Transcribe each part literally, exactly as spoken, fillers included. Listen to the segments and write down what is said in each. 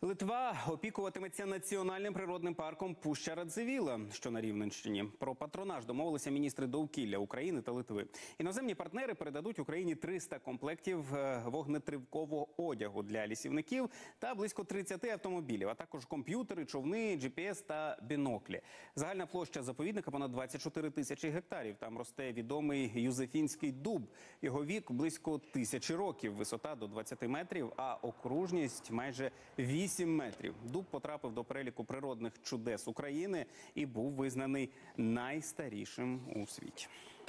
Литва опікуватиметься національним природним парком Пуща Радзивіла, що на Рівненщині. Про патронаж домовилися міністри довкілля України та Литви. Іноземні партнери передадуть Україні триста комплектів вогнетривкого одягу для лісівників та близько тридцяти автомобілів, а також комп'ютери, човни, джі пі ес та біноклі. Загальна площа заповідника понад двадцять чотири тисячі гектарів. Там росте відомий юзефінський дуб. Його вік близько тисячі років, висота до двадцяти метрів, а окружність майже вісім метрів. Дуб потрапив до переліку природних чудес України і був визнаний найстарішим у світі.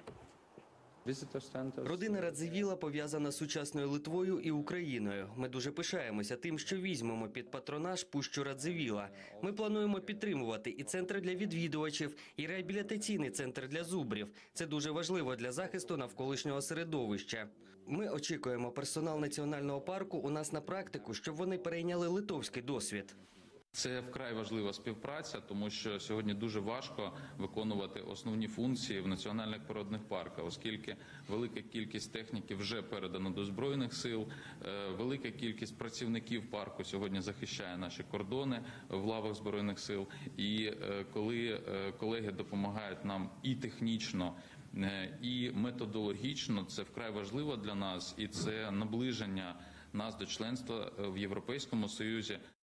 Родина Радзивіла пов'язана з сучасною Литвою і Україною. Ми дуже пишаємося тим, що візьмемо під патронаж Пущу Радзивіла. Ми плануємо підтримувати і центри для відвідувачів, і реабілітаційний центр для зубрів. Це дуже важливо для захисту навколишнього середовища. Ми очікуємо персонал національного парку у нас на практику, щоб вони перейняли литовський досвід. Це вкрай важлива співпраця, тому що сьогодні дуже важко виконувати основні функції в національних природних парках, оскільки велика кількість техніки вже передана до Збройних сил, велика кількість працівників парку сьогодні захищає наші кордони в лавах Збройних сил. І коли колеги допомагають нам і технічно, і методологічно, це вкрай важливо для нас, і це наближення нас до членства в Європейському Союзі.